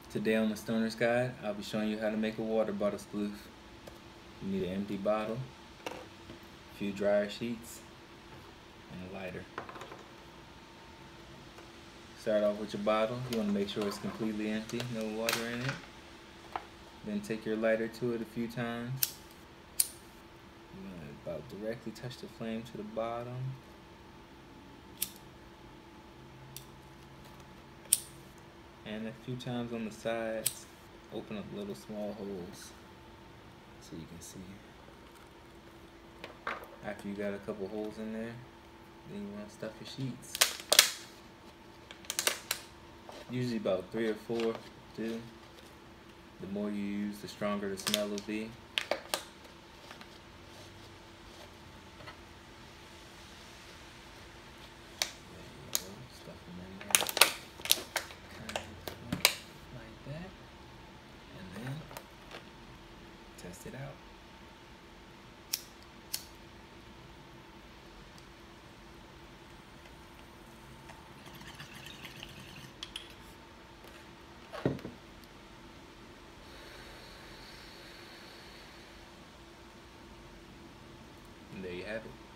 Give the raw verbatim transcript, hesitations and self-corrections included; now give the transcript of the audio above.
Today on the Stoner's Guide, I'll be showing you how to make a water bottle sploof. You need an empty bottle, a few dryer sheets, and a lighter. Start off with your bottle. You want to make sure it's completely empty, no water in it. Then take your lighter to it a few times. You want to about directly touch the flame to the bottom. And a few times on the sides, open up little small holes so you can see. After you got a couple holes in there, then you want to stuff your sheets. Usually about three or four do. The more you use, the stronger the smell will be. Test it out. And there you have it.